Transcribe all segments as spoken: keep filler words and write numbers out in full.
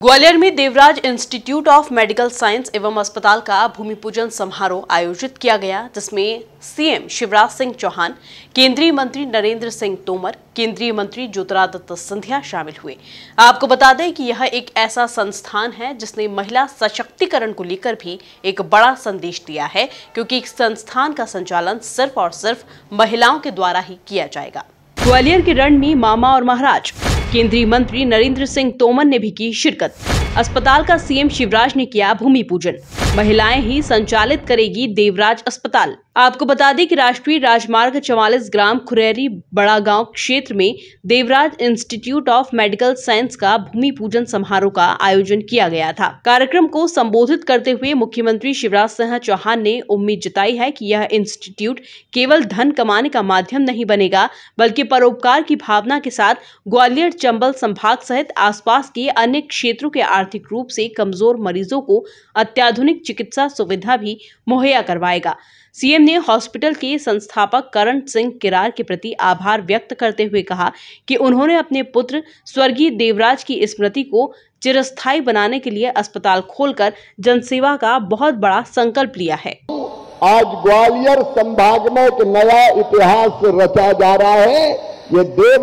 ग्वालियर में Devraj institute of medical science एवं अस्पताल का भूमि पूजन समारोह आयोजित किया गया, जिसमें सीएम शिवराज सिंह चौहान, केंद्रीय मंत्री नरेंद्र सिंह तोमर, केंद्रीय मंत्री ज्योतिरादित्य सिंधिया शामिल हुए। आपको बता दें कि यह एक ऐसा संस्थान है जिसने महिला सशक्तिकरण को लेकर भी एक बड़ा संदेश दिया है, क्योंकि इस संस्थान का संचालन सिर्फ और सिर्फ महिलाओं के द्वारा ही किया जाएगा। ग्वालियर के रण में मामा और महाराज केंद्रीय मंत्री नरेंद्र सिंह तोमर ने भी की शिरकत। अस्पताल का सीएम शिवराज ने किया भूमि पूजन। महिलाएं ही संचालित करेगी देवराज अस्पताल। आपको बता दें कि राष्ट्रीय राजमार्ग चवालीस ग्राम खुरैरी बड़ा गांव क्षेत्र में Devraj institute of medical science का भूमि पूजन समारोह का आयोजन किया गया था। कार्यक्रम को संबोधित करते हुए मुख्यमंत्री शिवराज सिंह चौहान ने उम्मीद जताई है कि यह इंस्टीट्यूट केवल धन कमाने का माध्यम नहीं बनेगा, बल्कि परोपकार की भावना के साथ ग्वालियर चंबल संभाग सहित आसपास के अन्य क्षेत्रों के आर्थिक रूप से कमजोर मरीजों को अत्याधुनिक चिकित्सा सुविधा भी मुहैया करवाएगा। सीएम ने हॉस्पिटल के संस्थापक करण सिंह किरार के प्रति आभार व्यक्त करते हुए कहा कि उन्होंने अपने पुत्र स्वर्गीय देवराज की स्मृति को चिरस्थायी बनाने के लिए अस्पताल खोलकर जनसेवा का बहुत बड़ा संकल्प लिया है। आज ग्वालियर संभाग में एक नया इतिहास रचा जा रहा है। ये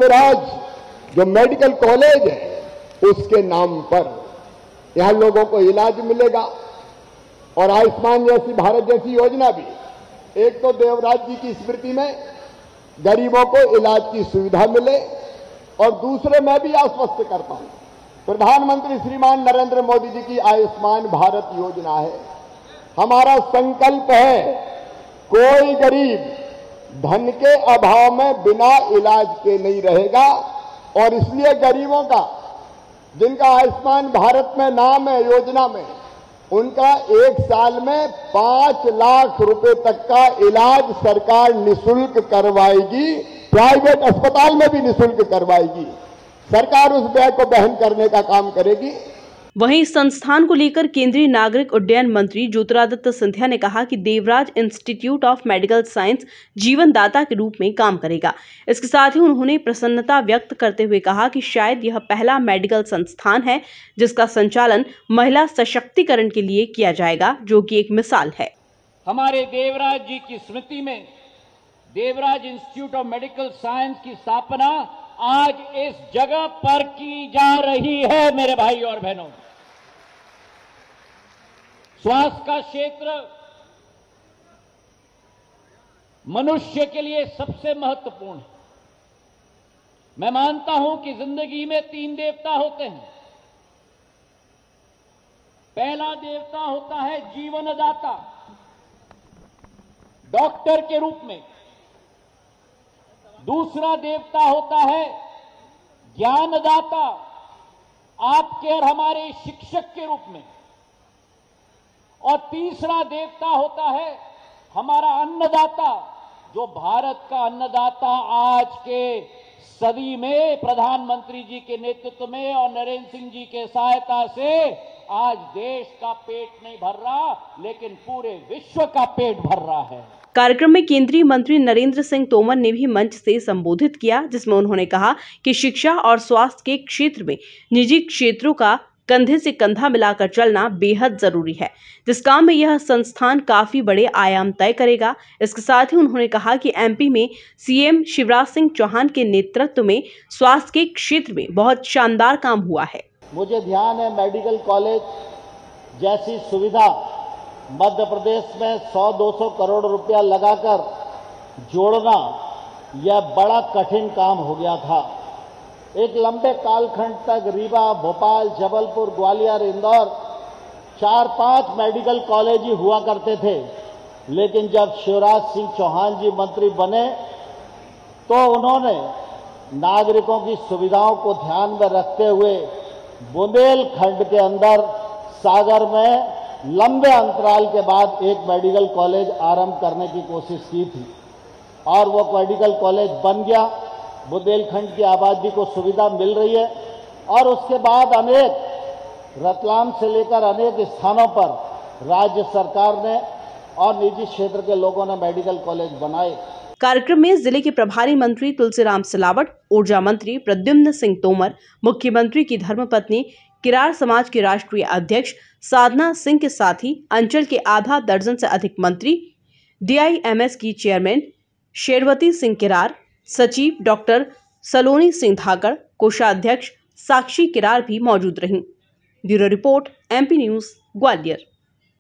देवराज जो मेडिकल कॉलेज है उसके नाम पर यहाँ लोगों को इलाज मिलेगा और आयुष्मान जैसी भारत जैसी योजना भी। एक तो देवराज जी की स्मृति में गरीबों को इलाज की सुविधा मिले, और दूसरे मैं भी आश्वस्त करता हूं, प्रधानमंत्री श्रीमान नरेंद्र मोदी जी की आयुष्मान भारत योजना है। हमारा संकल्प है कोई गरीब धन के अभाव में बिना इलाज के नहीं रहेगा, और इसलिए गरीबों का जिनका आयुष्मान भारत में नाम है योजना में, उनका एक साल में पांच लाख रुपए तक का इलाज सरकार निशुल्क करवाएगी। प्राइवेट अस्पताल में भी निशुल्क करवाएगी। सरकार उस व्यय को वहन करने का काम करेगी। वहीं इस संस्थान को लेकर केंद्रीय नागरिक उड्डयन मंत्री ज्योतिरादित्य सिंधिया ने कहा कि Devraj institute of medical science जीवनदाता के रूप में काम करेगा। इसके साथ ही उन्होंने प्रसन्नता व्यक्त करते हुए कहा कि शायद यह पहला मेडिकल संस्थान है जिसका संचालन महिला सशक्तिकरण के लिए किया जाएगा, जो कि एक मिसाल है। हमारे देवराज जी की स्मृति में Devraj institute of medical science की स्थापना आज इस जगह पर की जा रही है। मेरे भाई और बहनों, स्वास्थ्य का क्षेत्र मनुष्य के लिए सबसे महत्वपूर्ण है। मैं मानता हूं कि जिंदगी में तीन देवता होते हैं। पहला देवता होता है जीवनदाता, डॉक्टर के रूप में। दूसरा देवता होता है ज्ञानदाता, आपके और हमारे शिक्षक के रूप में। और तीसरा देवता होता है हमारा अन्नदाता, जो भारत का अन्नदाता आज के सदी में प्रधानमंत्री जी के नेतृत्व में और नरेंद्र सिंह जी के सहायता से आज देश का पेट नहीं भर रहा, लेकिन पूरे विश्व का पेट भर रहा है। कार्यक्रम में केंद्रीय मंत्री नरेंद्र सिंह तोमर ने भी मंच से संबोधित किया, जिसमें उन्होंने कहा कि शिक्षा और स्वास्थ्य के क्षेत्र में निजी क्षेत्रों का कंधे से कंधा मिलाकर चलना बेहद जरूरी है, जिस काम में यह संस्थान काफी बड़े आयाम तय करेगा। इसके साथ ही उन्होंने कहा कि एमपी में सीएम शिवराज सिंह चौहान के नेतृत्व में स्वास्थ्य के क्षेत्र में बहुत शानदार काम हुआ है। मुझे ध्यान है मेडिकल कॉलेज जैसी सुविधा मध्य प्रदेश में सौ दो सौ करोड़ रुपया लगाकर जोड़ना यह बड़ा कठिन काम हो गया था। एक लंबे कालखंड तक रीवा, भोपाल, जबलपुर, ग्वालियर, इंदौर चार पांच मेडिकल कॉलेज ही हुआ करते थे। लेकिन जब शिवराज सिंह चौहान जी मंत्री बने तो उन्होंने नागरिकों की सुविधाओं को ध्यान में रखते हुए बुंदेलखंड के अंदर सागर में लंबे अंतराल के बाद एक मेडिकल कॉलेज आरंभ करने की कोशिश की थी, और वो मेडिकल कॉलेज बन गया। बुंदेलखंड की आबादी को सुविधा मिल रही है, और उसके बाद अनेक रतलाम से लेकर अनेक स्थानों पर राज्य सरकार ने और निजी क्षेत्र के लोगों ने मेडिकल कॉलेज बनाए। कार्यक्रम में जिले के प्रभारी मंत्री तुलसीराम सिलावट, ऊर्जा मंत्री प्रद्युम्न सिंह तोमर, मुख्यमंत्री की धर्मपत्नी किरार समाज के राष्ट्रीय अध्यक्ष साधना सिंह के साथ ही अंचल के आधा दर्जन से अधिक मंत्री, डी आई एम एस की चेयरमैन शेरवती सिंह किरार, सचिव डॉक्टर सलोनी सिंह धाकड़, कोषाध्यक्ष साक्षी किरार भी मौजूद रहीं। Bureau report, M P news, Gwalior.